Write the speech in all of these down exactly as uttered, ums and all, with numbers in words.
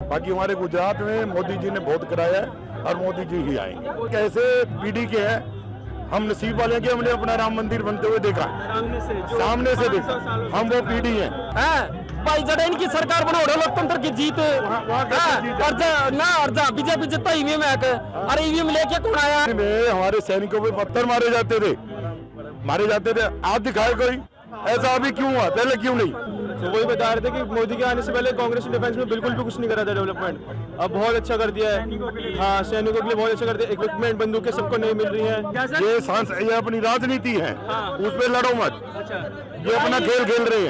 बाकी हमारे गुजरात में मोदी जी ने बहुत कराया है और मोदी जी ही आएंगे। कैसे पीढ़ी के हैं हम, नसीब वाले कि हमने अपना राम मंदिर बनते हुए देखा, सामने से सामने से देखा, हम वो पीढ़ी है। भाई जड़ा इनकी सरकार बना लोकतंत्र की जीत और ना और जा बीजेपी जितना ईवीएम है, अरे ईवीएम लेके कौन आया? में हमारे सैनिकों पे पत्थर मारे जाते थे मारे जाते थे आप दिखाए कोई ऐसा अभी क्यों हुआ, पहले क्यों नहीं? तो वही बता रहे थे कि मोदी के आने से पहले कांग्रेस ने डिफेंस में बिल्कुल भी कुछ नहीं करा था डेवलपमेंट, अब बहुत अच्छा कर दिया है। हाँ, सैनिकों के लिए बहुत अच्छा कर दिया, इक्विपमेंट बंदूकें सबको नहीं मिल रही है। ये सांस ये अपनी राजनीति है, उस पर लड़ो मत। ये अपना खेल खेल रहे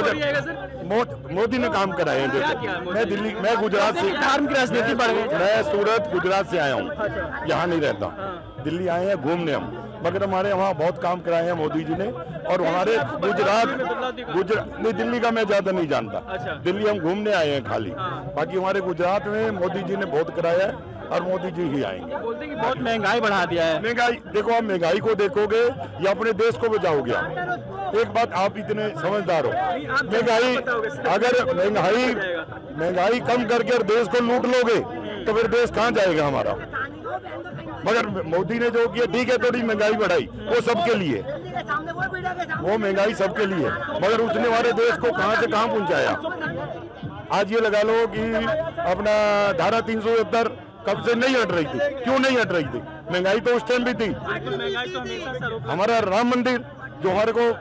हैं। मोदी ने काम कराए हैं। देखो मैं दिल्ली मैं गुजरात से धार्मिक राजनीति बढ़ गई। मैं सूरत गुजरात से आया हूँ, यहाँ नहीं रहता, दिल्ली आए हैं घूमने हम, मगर हमारे वहाँ बहुत काम कराए हैं मोदी जी ने। और हमारे गुजरात गुजरात नहीं, दिल्ली का मैं ज्यादा नहीं जानता, दिल्ली हम घूमने आए हैं खाली। बाकी हमारे गुजरात में मोदी जी ने बहुत कराया है और मोदी जी ही आएंगे। बोलते हैं कि बहुत महंगाई बढ़ा दिया है। महंगाई देखो, आप महंगाई को देखोगे या अपने देश को बचाओगे आप। एक बात आप इतने समझदार हो, महंगाई अगर महंगाई महंगाई कम करके और देश को लूट लोगे तो फिर देश कहाँ जाएगा हमारा? मगर मोदी ने जो किया ठीक है, थोड़ी महंगाई बढ़ाई, वो सबके लिए, वो महंगाई सबके लिए, मगर उसने हमारे देश को कहां से कहां पहुंचाया। आज ये लगा लो कि अपना धारा तीन सौ सत्तर कब से नहीं हट रही थी, क्यों नहीं हट रही थी? महंगाई तो उस टाइम भी थी। हमारा राम मंदिर जो हमारे को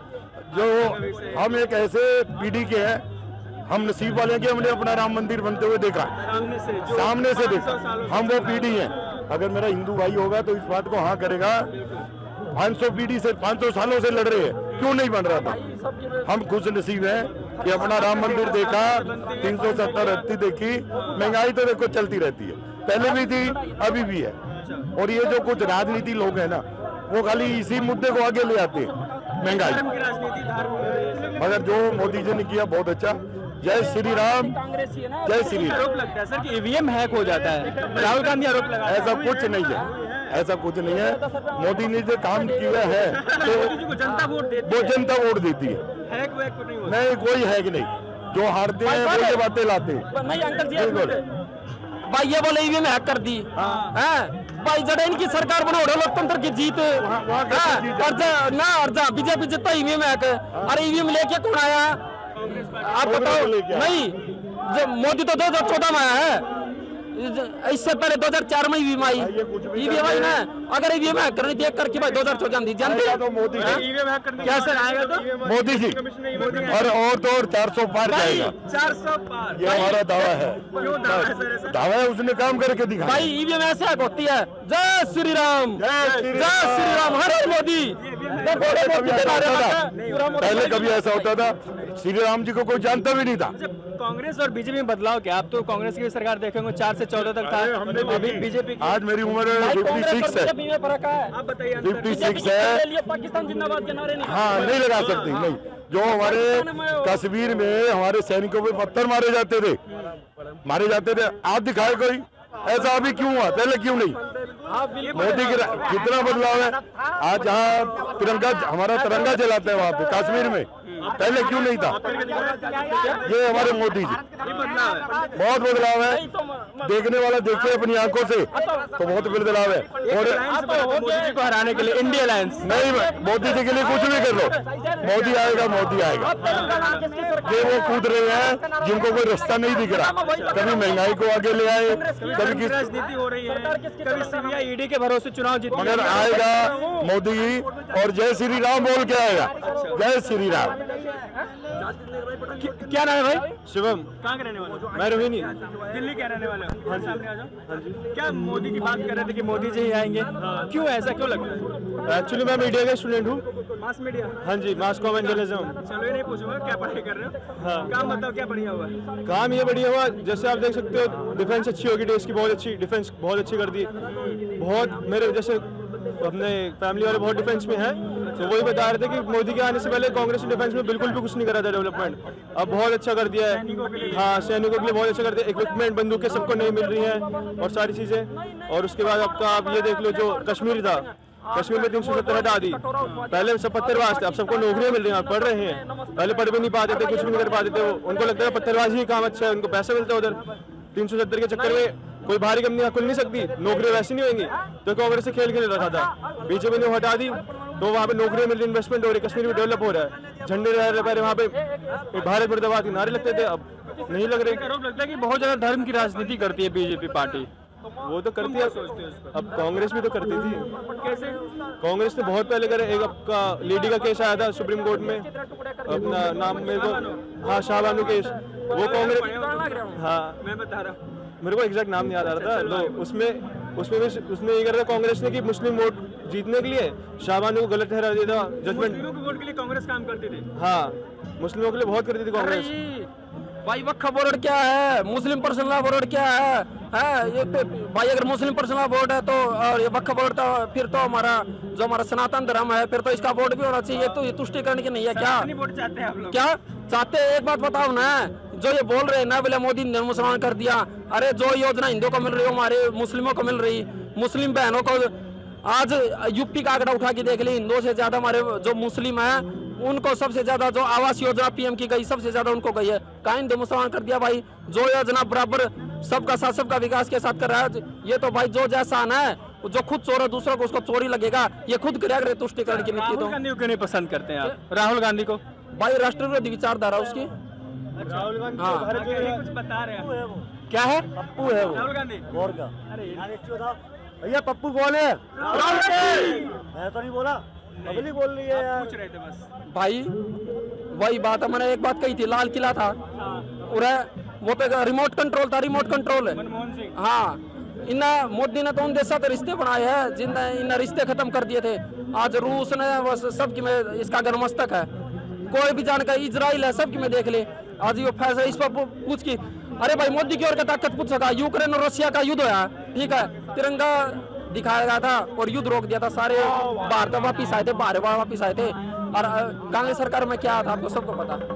जो हम एक ऐसे पीढ़ी के हैं, हम नसीब वाले हैं कि हमने अपना राम मंदिर बनते हुए देखा, सामने से सामने से देखा, हम वो पीढ़ी हैं। अगर मेरा हिंदू भाई होगा तो इस बात को हाँ करेगा, पाँच सौ पीढ़ी से पाँच सौ सालों से लड़ रहे हैं, क्यों नहीं बन रहा था? हम खुश नसीब हैं कि अपना राम मंदिर देखा, तीन सौ सत्तर हत्ती देखी। महंगाई तो देखो चलती रहती है, पहले भी थी अभी भी है। और ये जो कुछ राजनीति लोग हैं ना, वो खाली इसी मुद्दे को आगे ले आते हैं, महंगाई। मगर जो मोदी जी ने किया बहुत अच्छा। जय श्री राम, जय श्री राम। आरोप लगता है सर कि ईवीएम हैक हो जाता है, राहुल गांधी आरोप लगा। ऐसा कुछ नहीं है, ऐसा कुछ नहीं है। मोदी ने जो काम किया है तो जनता वोट देती वो जनता वोट देती है, हैक वैक को नहीं होता। नहीं कोई हैक नहीं, जो हारते हैं वो ये बातें लाते हैं। नहीं अंकल जी, भाई ये बोले ईवीएम हैक कर दी है, भाई जड़ा इनकी सरकार बना लोकतंत्र की जीत और ना और जा बीजेपी जितना ईवीएम हैक, अरे ईवीएम लेके कौन आया? आप बताओ। नहीं, जो मोदी तो दो हजार चौदह में आया है, इससे पहले दो हजार चार में ईवीएम आई, ईवीएम आई ना। अगर ईवीएम हैक करनी देख करके भाई दो हजार चौदह दी जानते तो मोदी क्या सर आएगा तो मोदी जी और और तो और चार सौ पार जाएगा, चार सौ पार, ये हमारा दावा है। दावा है, उसने काम करके दिखाया। भाई ईवीएम ऐसे हैक होती है। जय श्री राम, जय श्री राम, हर मोदी। पहले कभी ऐसा होता था, श्री राम जी को कोई जानता भी नहीं था। कांग्रेस और बीजेपी में बदलाव क्या? आप तो कांग्रेस की सरकार देखेंगे चार से चौदह तक था, अभी बीजेपी। आज मेरी उम्र फिफ्टी सिक्स है, आप बताइए। फिफ्टी सिक्स है, पाकिस्तान जिंदाबाद के नारे नहीं। हाँ नहीं लगा सकती। नहीं, जो हमारे कश्मीर में हमारे सैनिकों पे पत्थर मारे जाते थे मारे जाते थे आप दिखाए कोई ऐसा अभी क्यों हुआ, पहले क्यों नहीं? मोदी की कितना बदलाव है। आज जहाँ तिरंगा हमारा तिरंगा जलाते हैं वहाँ पे कश्मीर में, पहले क्यों नहीं था? ये हमारे मोदी जी, बहुत बदलाव है। देखने वाला देखे अपनी आंखों से तो बहुत बदलाव है। और मोदी जी को हराने के लिए इंडिया अलायंस नहीं, मोदी जी के लिए कुछ भी कर लो, मोदी आएगा, मोदी आएगा। ये वो कूद रहे हैं जिनको कोई रास्ता नहीं दिख रहा, कभी महंगाई को आगे ले आए, कभी किस राजनीति हो रही है, कभी सीबीआई ईडी के भरोसे चुनाव जीत। मगर आएगा मोदी और जय श्री राम बोल के आएगा। जय श्री राम। क्या नाम है भाई? शिवम। कहाँ के रहने वाले? मैं रोहिणी, दिल्ली के रहने वाले हो। हाँ, सामने आ जाओ। हाँ जी। क्या मोदी की बात कर रहे थे कि मोदी जी ही आएंगे, क्यों ऐसा क्यों लग रहा है? एक्चुअली मैं मीडिया का स्टूडेंट हूँ। Mass media? हाँ जी, मास कॉम जर्नलिज्म। चलो ये नहीं पूछूंगा क्या पढ़ाई कर रहे हो। हाँ, काम बताओ क्या बढ़िया हुआ है? काम ये बढ़िया हुआ, जैसे आप देख सकते हो डिफेंस अच्छी होगी, देश की बहुत अच्छी डिफेंस बहुत अच्छी कर दी। बहुत मेरे जैसे अपने फैमिली वाले बहुत डिफेंस में है, तो वही बता रहे थे कि मोदी के आने से पहले कांग्रेस ने डिफेंस में बिल्कुल भी कुछ नहीं करा था डेवलपमेंट, अब बहुत अच्छा कर दिया है। हाँ, सैनिकों के लिए बहुत अच्छा कर दिया, इक्विपमेंट बंदूकें सबको नहीं मिल रही हैं और सारी चीज़ें। और उसके बाद आपका आप ये देख लो, जो कश्मीर था, कश्मीर में तीन सौ सत्तर हटा दी। पहले सब पत्थरबाज थे, अब सबको नौकरियां मिल रही हैं, पढ़ रहे हैं। पहले पढ़ भी नहीं पाते थे, कुछ भी नहीं कर पाते थे, वो उनको लगता है पत्थरबाजी ही काम अच्छा है, उनको पैसे मिलते हैं उधर। तीन सौ सत्तर के चक्कर में कोई बाहरी कंपनी खुल नहीं सकती, नौकरी वैसी नहीं होंगी, तो कांग्रेस से खेल खेल रखा था। बीजेपी ने हटा दी तो वहाँ पे नौकरी मिल रही, इन्वेस्टमेंट हो रही, कश्मीर भी डेवलप हो रहा है। झंडे लहरा पहले वहाँ पे भारत मुर्दाबाद के नारे लगते थे, अब नहीं लग रहे। आरोप लगता है कि बहुत ज्यादा धर्म की राजनीति करती है बीजेपी पार्टी। वो तो करती है, अब कांग्रेस भी तो करती थी। कैसे? कांग्रेस ने बहुत पहले करे, एक आपका लेडी का केस आया था सुप्रीम कोर्ट में, अपना नाम मेरे को, हाँ शाहबानू केस, वो कांग्रेस, हाँ मैं बता रहा हूँ, मेरे को एग्जैक्ट नाम नहीं याद आ रहा था। तो उसमें उसमें भी उसने ये करा था कांग्रेस ने कि मुस्लिम वोट जीतने के लिए शाहबानू को गलत ठहरा दिया था। जजमेंट वोट के लिए कांग्रेस काम करती थी। हाँ, मुस्लिमों के लिए बहुत करती थी कांग्रेस। भाई वक्फ बोर्ड क्या है, मुस्लिम पर्सनल बोर्ड क्या है, है ये तो भाई अगर मुस्लिम पर्सनल बोर्ड है तो और ये वक्फ बोर्ड तो फिर तो हमारा जो हमारा सनातन धर्म है फिर तो इसका बोर्ड भी होना चाहिए। तो ये तुष्टिकरण की नहीं है क्या? वोट चाहते हैं आप लोग? क्या चाहते हैं? एक बात बताओ ना, जो ये बोल रहे हैं ना बोले मोदी ने मुसलमान कर दिया, अरे जो योजना हिंदुओं को मिल रही है हमारे मुस्लिमों को मिल रही, मुस्लिम बहनों को। आज यूपी का आंकड़ा उठा के देख ली, हिंदुओं से ज्यादा हमारे जो मुस्लिम है उनको सबसे ज्यादा जो आवास योजना पीएम की गई सबसे ज्यादा उनको गई है। कहा हिंदू मुसलमान कर दिया भाई? जो योजना बराबर सबका साथ सबका विकास के साथ कर रहा है, ये तो भाई जो जैसा है जो खुद चोर है दूसरों को उसको चोरी लगेगा, ये खुद करे तुष्टिकरण की नीति। राहुल तो गांधी को क्यों नहीं पसंद करते हैं आप? राहुल गांधी को भाई राष्ट्र विरोधी विचारधारा उसकी। राहुल गांधी हाँ। भारत जोड़ो कुछ बता रहे हैं, क्या है? पप्पू है वो, राहुल गांधी। और क्या? अरे भैया पप्पू कौन है? मैं तो नहीं बोला, पब्लिक बोल रही है यार। पूछ रहे थे बस। भाई वही बात है, मैंने एक बात कही थी, लाल किला था पूरा, वो पे रिमोट कंट्रोल था, रिमोट कंट्रोल है। मनमोहन सिंह। हाँ, इन मोदी ने तो उन देशों से रिश्ते बनाए हैं जिनने इन रिश्ते खत्म कर दिए थे। आज रूस ने बस सबकी में इसका गर्मस्तक है, कोई भी जानकारी, इजराइल है सबकी में देख ले। आज ये फैसला इस पर पूछ की, अरे भाई मोदी की और क्या ताकत पूछ सका? यूक्रेन और रशिया का युद्ध होया, ठीक है, तिरंगा दिखाया गया था और युद्ध रोक दिया था, सारे भारत वापिस आए थे, बाहर वापिस आए थे। और कांग्रेस सरकार में क्या था आपको सबको पता।